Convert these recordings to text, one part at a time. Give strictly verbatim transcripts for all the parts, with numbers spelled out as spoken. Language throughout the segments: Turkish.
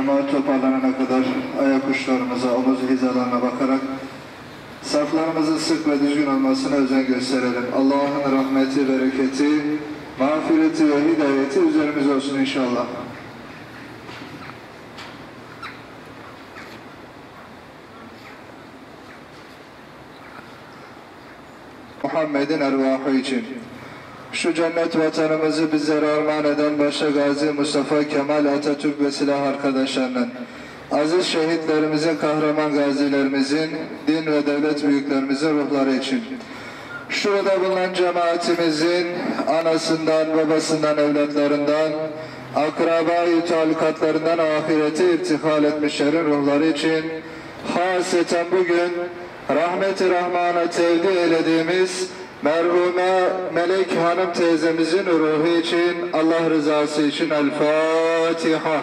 Cemaat toparlanana kadar ayak uçlarımıza, omuz hizalarına bakarak saflarımızın sık ve düzgün olmasına özen gösterelim. Allah'ın rahmeti, bereketi, mağfireti ve hidayeti üzerimize olsun inşallah. Muhammed'in ervahı için. Şu cennet vatanımızı bizlere armağan eden başta Gazi Mustafa Kemal Atatürk ve silah arkadaşlarının, aziz şehitlerimizin, kahraman gazilerimizin, din ve devlet büyüklerimizin ruhları için. Şurada bulunan cemaatimizin anasından, babasından, evlatlarından, akraba-i talukatlarından ahirete irtihal etmişlerin ruhları için, haseten bugün rahmet-i rahmana tevdi eylediğimiz merhume Melek Hanım teyzemizin ruhu için, Allah rızası için El Fatiha.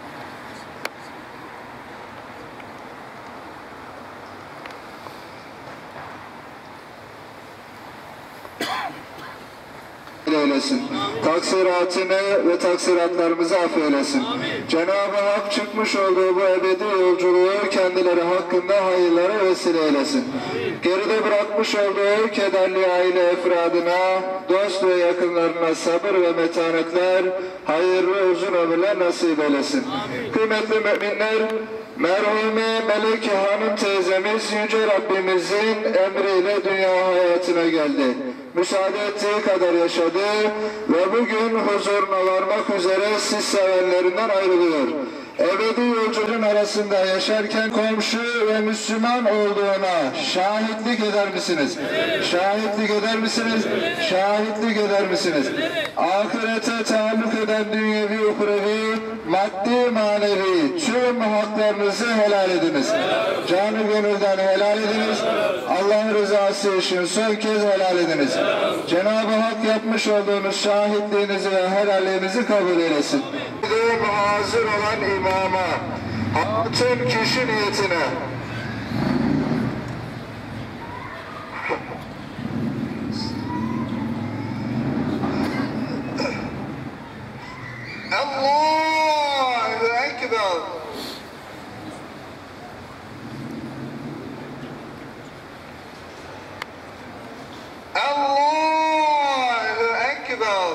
Eylesin. Taksiratını ve taksiratlarımızı affeylesin. Cenab-ı Hak çıkmış olduğu bu ebedi yolculuğu kendileri hakkında hayırlara vesile eylesin. Geride bırakmış olduğu kederli aile efradına, dost ve yakınlarına sabır ve metanetler, hayırlı uzun ömürler nasip eylesin. Kıymetli müminler, merhume Melek Hanım teyzemiz Yüce Rabbimizin emriyle dünya hayatına geldi. Müsaade ettiği kadar yaşadı ve bugün huzuruna varmak üzere siz sevenlerinden ayrılıyor. Ebedi yolculuğun arasında yaşarken komşu ve Müslüman olduğuna şahitlik eder misiniz? Şahitlik eder misiniz? Şahitlik eder misiniz? Ahirete taalluk eden dünyevi, uhrevi, maddi, manevi tüm haklarınızı helal ediniz. Canı gönülden helal ediniz. Allah rızası için son kez helal ediniz. Cenab-ı Hak yapmış olduğunuz şahitliğinizi ve helalliğinizi kabul eylesin. Hazır olan imama, bütün kişi niyetine Allahu Ekber. Allahu Ekber.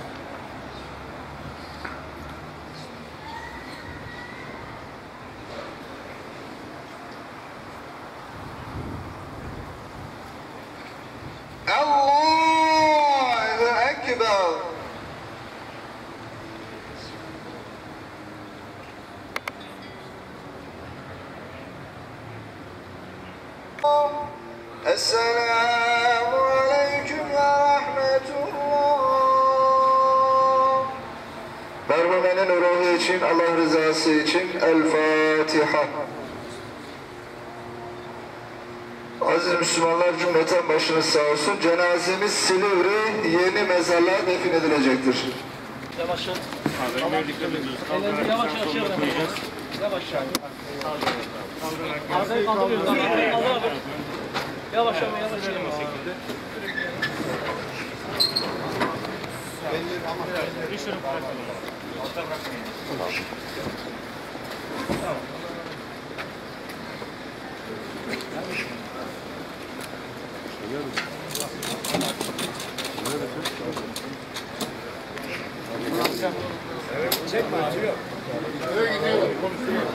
Allahu Ekber. Esselamu aleyküm ve rahmetullah. Merhumenin ruhu için, Allah rızası için El Fatiha. Aziz Müslümanlar, cümleten başınız sağ olsun. Cenazemiz Silivri yeni mezarlığa defin edilecektir. Yavaş yavaş. Ellerini yavaş yavaş koyacağız. Yavaş yavaş. Arkayı kaldırıyoruz. Yavaş yavaş yavaş yavaş. Düşürün. Altta bırakmayın. Tamam. Çekme, acıyor. Nereye gidiyor?